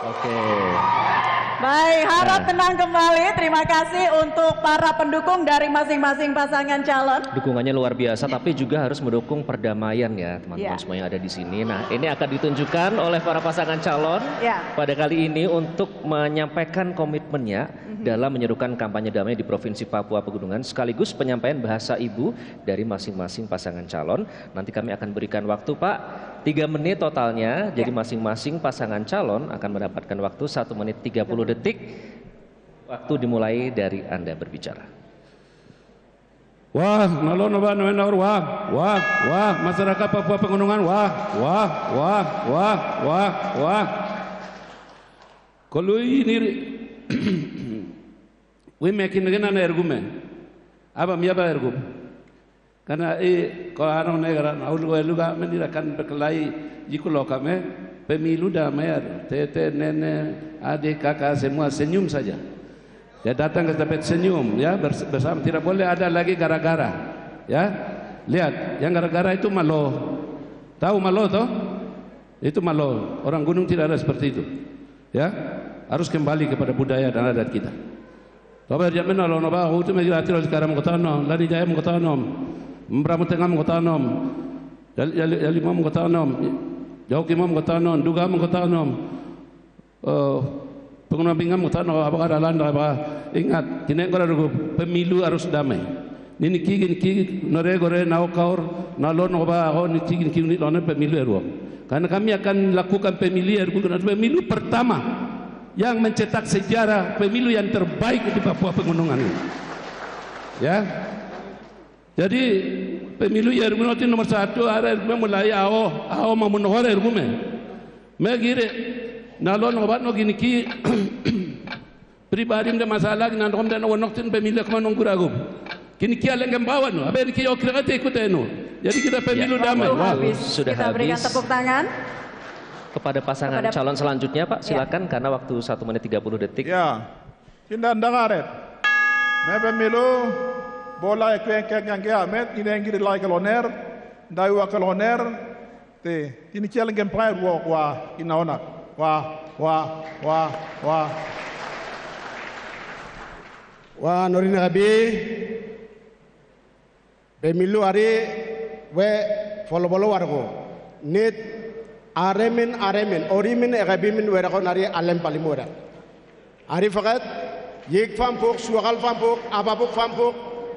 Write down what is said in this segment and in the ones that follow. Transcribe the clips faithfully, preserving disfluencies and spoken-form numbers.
Oke. Baik, harap Nah. tenang kembali. Terima kasih untuk para pendukung dari masing-masing pasangan calon. Dukungannya luar biasa, tapi juga harus mendukung perdamaian ya teman-teman Ya. semua yang ada di sini. Nah, ini akan ditunjukkan oleh para pasangan calon Ya. pada kali ini untuk menyampaikan komitmennya dalam menyerukan kampanye damai di Provinsi Papua Pegunungan, sekaligus penyampaian bahasa ibu dari masing-masing pasangan calon. Nanti kami akan berikan waktu, Pak, tiga menit totalnya. Jadi Ya. masing-masing pasangan calon akan mendapatkan waktu satu menit tiga puluh detik. Waktu dimulai dari Anda berbicara. Wah, nalon ba nawar wah, wah, wah, masyarakat Papua Pegunungan wah, wah, wah, wah, wah, wah. Kalau ini we makin dengan anak ergume, apa miapa ergum? Karena eh kalau orang negara, awal luga mendirakan berkelahi jikulo kami pemilu damai, tete, nenek, adik, kakak semua senyum saja. Ya datang ke tempat senyum ya bersama, tidak boleh ada lagi gara-gara ya. Lihat yang gara-gara itu malo, tahu malo toh? Itu malo, orang gunung tidak ada seperti itu ya, harus kembali kepada budaya dan adat kita. Tapi zaman lalu naba itu menjadi aturan sekarang mengkotanom, lari jaya mengkotanom, meramu tengah mengkotanom, jali mau mengkotanom, jauh kimau mengkotanom, duga mengkotanom. Pengguna pinggan mengkotanom apakah ada landa apa? Ingat, kini kalau pemilu harus damai. Nini kigin kigin nore gore nau kaur nalon oba oh ni kigin kigin nilon pemilu eruang. Karena kami akan lakukan pemilu eruang, pemilu pertama yang mencetak sejarah pemilu yang terbaik di Papua Pegunungan ini. Ya. Jadi pemilu yang nanti nomor satu ada mulai awal awal mamunor erume. Megire nalon obat no gini ki pribadi ada masalah gini nanti dan wanoktin pemilu kemana nunggu kini kia lengan bawa no apa ini kia okira kata ikut eno. Jadi kita pemilu Ya. Waktu Waktu damai. Wah. habis. sudah Kita berikan habis. tepuk tangan. Kepada pasangan Kepada- calon selanjutnya, Pak, Ya. silakan karena waktu satu menit tiga puluh detik. Ya, tinda ndangaret. Me pemilu bola ekeng keng yang kia met ini yang kiri lai kaloner, dai wa kaloner, te ini kia lengkem prayer walk wa inaona, wa wa wa wa. Wah, norin gabi pemilu hari we follow follow wargo net aremin aremin orimin gabimin we rakon hari alem palimura hari fakat yek fampuk suakal fampuk ababuk fampuk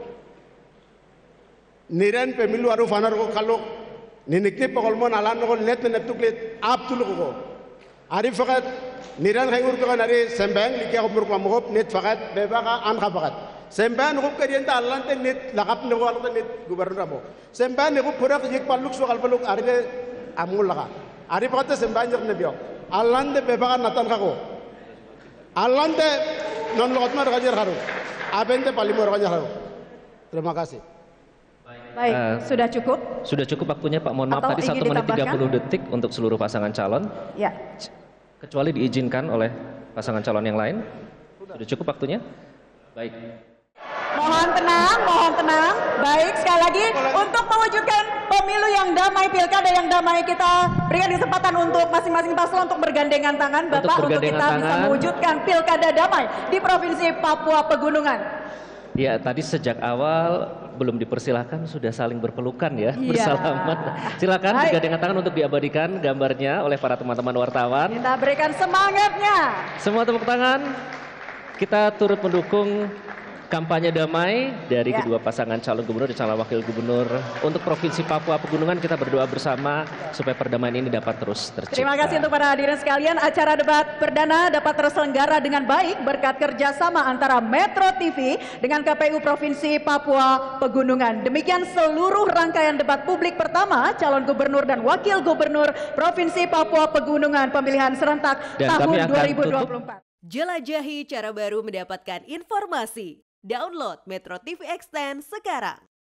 niren pemilu haru fanar ko kalok ninikni pakolmon alan ko let neptuk let abtul ko hari fakat niran khayngur ko nari sembang likya ko murko mokop net fakat bebaka an fakat sembang ko kadian ta alan te net lakap ne ko alan net gubernur amo sembang ne ko pura yek paluk suakal paluk ari amul laka ari fakat sembang jek ne biok alan de bebaka natan kako alan de non lokot mar kajer haru abente palimor kajer haru. Terima kasih. Baik, Eh, sudah cukup? Sudah cukup waktunya, Pak. Mohon maaf Atau tadi ingin satu menit tiga puluh ditambahkan? detik untuk seluruh pasangan calon. Ya. Kecuali diizinkan oleh pasangan calon yang lain. Sudah cukup waktunya? Baik. Mohon tenang, mohon tenang. Baik, sekali lagi untuk mewujudkan pemilu yang damai, pilkada yang damai, kita berikan kesempatan untuk masing-masing paslon untuk bergandengan tangan, Untuk Bapak, untuk, bergandengan kita bisa tangan. mewujudkan pilkada damai di Provinsi Papua Pegunungan. Ya, tadi sejak awal belum dipersilahkan sudah saling berpelukan ya, Iya. bersalaman. Silakan Baik. bergandengan tangan untuk diabadikan gambarnya oleh para teman-teman wartawan. Kita berikan semangatnya. Semua tepuk tangan. Kita turut mendukung kampanye damai dari Ya. kedua pasangan calon gubernur dan calon wakil gubernur untuk Provinsi Papua Pegunungan. Kita berdoa bersama supaya perdamaian ini dapat terus tercipta. Terima kasih untuk para hadirin sekalian. Acara debat perdana dapat terselenggara dengan baik berkat kerjasama antara Metro T V dengan K P U Provinsi Papua Pegunungan. Demikian seluruh rangkaian debat publik pertama calon gubernur dan wakil gubernur Provinsi Papua Pegunungan pemilihan serentak Dan kami tahun akan dua ribu dua puluh empat. Jelajahi cara baru mendapatkan informasi. Download Metro T V Extend sekarang.